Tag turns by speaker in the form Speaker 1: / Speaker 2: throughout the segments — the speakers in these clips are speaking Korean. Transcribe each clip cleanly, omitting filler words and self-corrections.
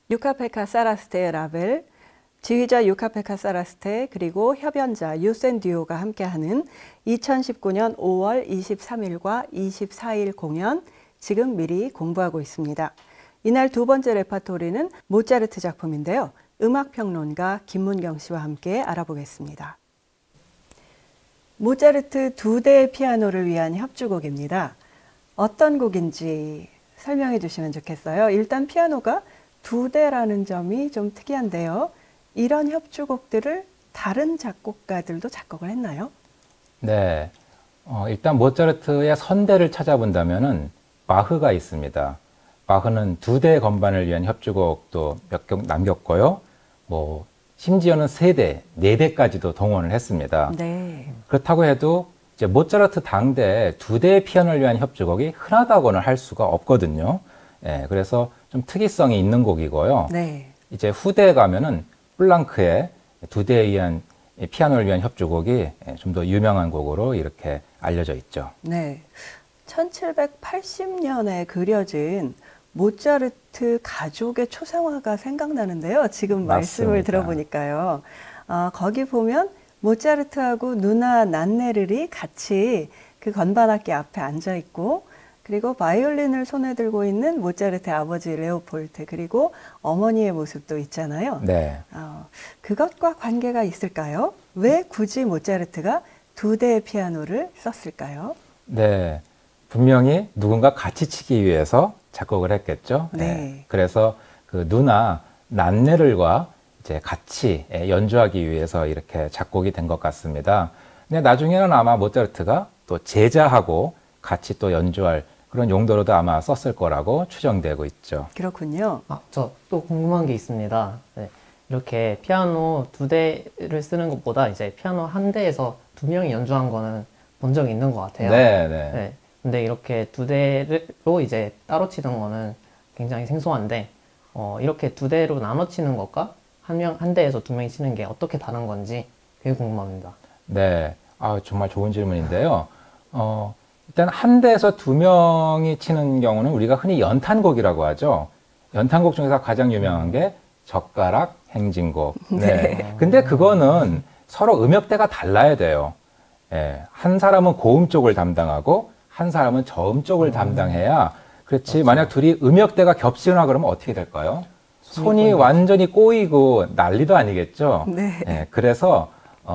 Speaker 1: 유카페카 사라스테의 라벨, 지휘자 유카페카 사라스테 그리고 협연자 유센 듀오가 함께하는 2019년 5월 23일과 24일 공연 지금 미리 공부하고 있습니다. 이날 두 번째 레파토리는 모차르트 작품인데요. 음악평론가 김문경 씨와 함께 알아보겠습니다. 모차르트 두 대의 피아노를 위한 협주곡입니다. 어떤 곡인지 설명해 주시면 좋겠어요. 일단 피아노가 두 대라는 점이 좀 특이한데요. 이런 협주곡들을 다른 작곡가들도 작곡을 했나요?
Speaker 2: 네, 일단 모차르트의 선대를 찾아본다면은 바흐가 있습니다. 바흐는 두 대 건반을 위한 협주곡도 몇 곡 남겼고요. 심지어는 세 대, 네 대까지도 동원을 했습니다.
Speaker 1: 네.
Speaker 2: 그렇다고 해도 이제 모차르트 당대 두 대의 피아노를 위한 협주곡이 흔하다고는 할 수가 없거든요. 예, 그래서 좀 특이성이 있는 곡이고요.
Speaker 1: 네.
Speaker 2: 이제 후대에 가면은 플랑크의 두 대에 의한 피아노를 위한 협주곡이 좀 더 유명한 곡으로 이렇게 알려져 있죠.
Speaker 1: 네. 1780년에 그려진 모차르트 가족의 초상화가 생각나는데요. 지금 말씀을
Speaker 2: 맞습니다.
Speaker 1: 들어보니까요. 거기 보면 모차르트하고 누나 난네를이 같이 그 건반악기 앞에 앉아 있고, 그리고 바이올린을 손에 들고 있는 모차르트의 아버지 레오폴트, 그리고 어머니의 모습도 있잖아요.
Speaker 2: 네.
Speaker 1: 그것과 관계가 있을까요? 왜 굳이 모차르트가 두 대의 피아노를 썼을까요?
Speaker 2: 네. 분명히 누군가 같이 치기 위해서 작곡을 했겠죠.
Speaker 1: 네.
Speaker 2: 그래서 그 누나 난네를과 이제 같이 연주하기 위해서 이렇게 작곡이 된 것 같습니다. 근데 나중에는 아마 모차르트가 또 제자하고 같이 또 연주할 그런 용도로도 아마 썼을 거라고 추정되고 있죠.
Speaker 1: 그렇군요.
Speaker 3: 저 또 궁금한 게 있습니다. 네, 이렇게 피아노 두 대를 쓰는 것보다 이제 피아노 한 대에서 두 명이 연주한 거는 본 적이 있는 것 같아요.
Speaker 2: 네.
Speaker 3: 네, 근데 이렇게 두 대로 이제 따로 치는 거는 굉장히 생소한데, 이렇게 두 대로 나눠 치는 것과 한 대에서 두 명이 치는 게 어떻게 다른 건지 되게 궁금합니다.
Speaker 2: 네. 정말 좋은 질문인데요. 일단 한 대에서 두 명이 치는 경우는 우리가 흔히 연탄곡이라고 하죠. 연탄곡 중에서 가장 유명한 게 젓가락 행진곡. 네. 근데 그거는 서로 음역대가 달라야 돼요. 예. 한 사람은 고음 쪽을 담당하고 한 사람은 저음 쪽을 담당해야 그렇지. 맞죠. 만약 둘이 음역대가 겹치거나 그러면 어떻게 될까요? 손이 완전히 꼬이고 난리도 아니겠죠.
Speaker 1: 네.
Speaker 2: 예. 그래서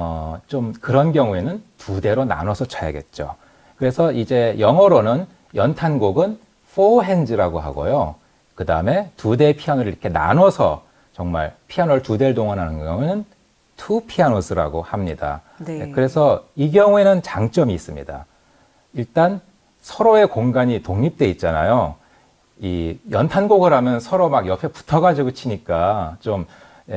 Speaker 2: 좀 그런 경우에는 두 대로 나눠서 쳐야겠죠. 그래서 이제 영어로는 연탄곡은 four hands라고 하고요. 그 다음에 두 대의 피아노를 이렇게 나눠서 정말 피아노를 두 대를 동원하는 경우는 two pianos라고 합니다.
Speaker 1: 네.
Speaker 2: 그래서 이 경우에는 장점이 있습니다. 일단 서로의 공간이 독립돼 있잖아요. 이 연탄곡을 하면 서로 막 옆에 붙어가지고 치니까 좀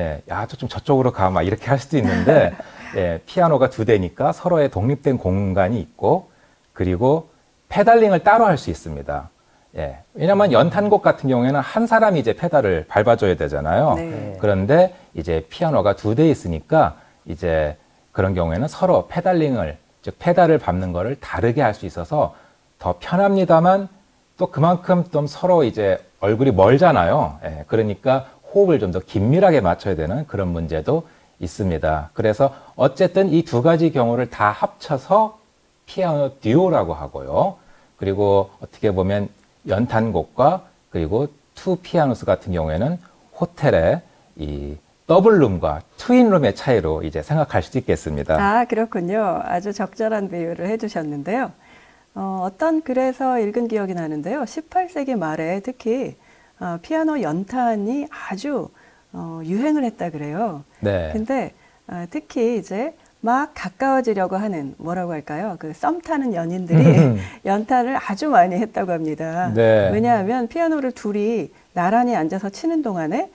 Speaker 2: 저쪽으로 가 막 이렇게 할 수도 있는데 피아노가 두 대니까 서로의 독립된 공간이 있고, 그리고 페달링을 따로 할 수 있습니다. 왜냐면 연탄곡 같은 경우에는 한 사람이 이제 페달을 밟아줘야 되잖아요.
Speaker 1: 네.
Speaker 2: 그런데 이제 피아노가 두 대 있으니까 이제 그런 경우에는 서로 페달링을, 즉 페달을 밟는 거를 다르게 할 수 있어서 더 편합니다만 또 그만큼 좀 서로 이제 얼굴이 멀잖아요. 그러니까 호흡을 좀 더 긴밀하게 맞춰야 되는 그런 문제도 있습니다. 그래서 어쨌든 이 두 가지 경우를 다 합쳐서 피아노 듀오라고 하고요. 그리고 어떻게 보면 연탄곡과 그리고 투 피아노스 같은 경우에는 호텔의 이 더블룸과 트윈룸의 차이로 이제 생각할 수도 있겠습니다.
Speaker 1: 그렇군요. 아주 적절한 비유를 해주셨는데요. 어떤 글에서 읽은 기억이 나는데요. 18세기 말에 특히 피아노 연탄이 아주 유행을 했다 그래요.
Speaker 2: 네.
Speaker 1: 근데 특히 이제 막 가까워지려고 하는, 뭐라고 할까요? 그 썸 타는 연인들이 연탄을 아주 많이 했다고 합니다.
Speaker 2: 네.
Speaker 1: 왜냐하면 피아노를 둘이 나란히 앉아서 치는 동안에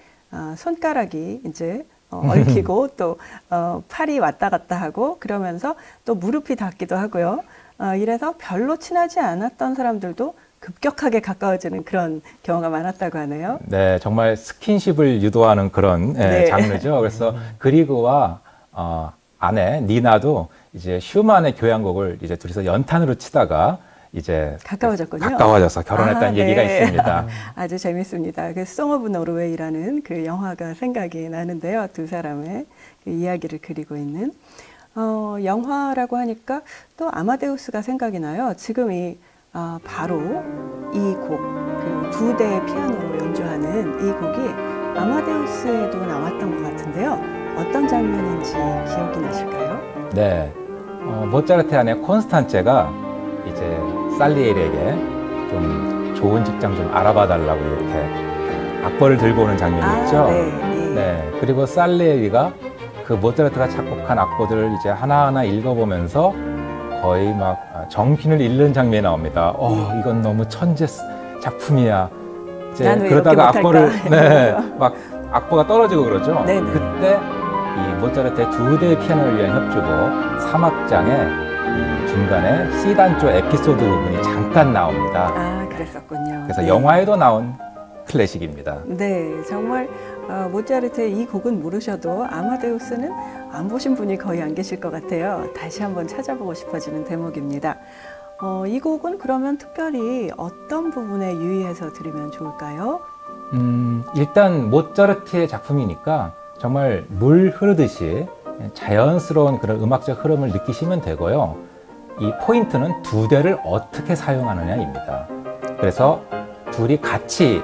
Speaker 1: 손가락이 이제 얽히고 또 팔이 왔다 갔다 하고 그러면서 또 무릎이 닿기도 하고요. 이래서 별로 친하지 않았던 사람들도 급격하게 가까워지는 그런 경우가 많았다고 하네요.
Speaker 2: 네, 정말 스킨십을 유도하는 그런
Speaker 1: 네.
Speaker 2: 장르죠. 그래서 그리그와 아내 니나도 이제 슈만의 교향곡을 이제 둘이서 연탄으로 치다가 이제
Speaker 1: 가까워졌군요.
Speaker 2: 가까워져서 결혼했다는 얘기가
Speaker 1: 네.
Speaker 2: 있습니다.
Speaker 1: 아주 재밌습니다. 그 송 오브 노르웨이라는 그 영화가 생각이 나는데요. 두 사람의 그 이야기를 그리고 있는 영화라고 하니까 또 아마데우스가 생각이 나요. 지금 바로 이 곡, 그 두 대의 피아노로 연주하는 이 곡이 아마데우스에도 나왔던 것 같은데요. 어떤 장면인지 기억이 나실까요?
Speaker 2: 네, 모차르트 안에 콘스탄체가 이제 살리에리에게 좀 좋은 직장 좀 알아봐 달라고 이렇게 악보를 들고 오는 장면이 있죠. 네, 그리고 살리에리가 그 모차르트가 작곡한 악보들을 이제 하나하나 읽어보면서 거의 막 정신을 잃는 장면이 나옵니다. 이건 너무 천재 작품이야. 이제 그러다가 악보를 막 악보가 떨어지고 그러죠.
Speaker 1: 네네.
Speaker 2: 그때 이 모차르트의 두 대의 피아노를 위한 협주곡 3악장의 이 중간에 C단조 에피소드 부분이 잠깐 나옵니다.
Speaker 1: 아, 그랬었군요.
Speaker 2: 그래서
Speaker 1: 네.
Speaker 2: 영화에도 나온 클래식입니다.
Speaker 1: 네, 정말 모차르트의 이 곡은 모르셔도 아마데우스는 안 보신 분이 거의 안 계실 것 같아요. 다시 한번 찾아보고 싶어지는 대목입니다. 이 곡은 그러면 특별히 어떤 부분에 유의해서 들으면 좋을까요?
Speaker 2: 일단 모차르트의 작품이니까 정말 물 흐르듯이 자연스러운 그런 음악적 흐름을 느끼시면 되고요. 이 포인트는 두 대를 어떻게 사용하느냐입니다. 그래서 둘이 같이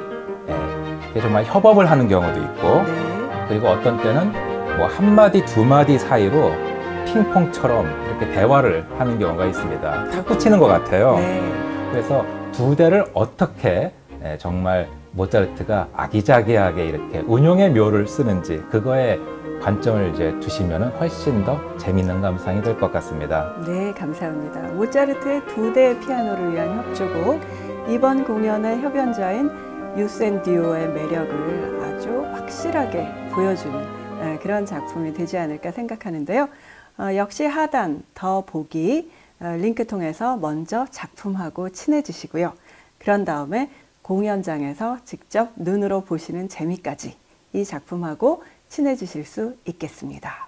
Speaker 2: 정말 협업을 하는 경우도 있고, 그리고 어떤 때는 뭐 한 마디 두 마디 사이로 핑퐁처럼 이렇게 대화를 하는 경우가 있습니다. 탁구 치는 것 같아요. 그래서 두 대를 어떻게 정말 모차르트가 아기자기하게 이렇게 운용의 묘를 쓰는지 그거에 관점을 이제 두시면 훨씬 더 재밌는 감상이 될 것 같습니다.
Speaker 1: 네, 감사합니다. 모차르트의 두 대의 피아노를 위한 협주곡, 이번 공연의 협연자인 유센디오의 매력을 아주 확실하게 보여주는 그런 작품이 되지 않을까 생각하는데요. 역시 하단 더 보기 링크 통해서 먼저 작품하고 친해지시고요. 그런 다음에 공연장에서 직접 눈으로 보시는 재미까지 이 작품하고 친해지실 수 있겠습니다.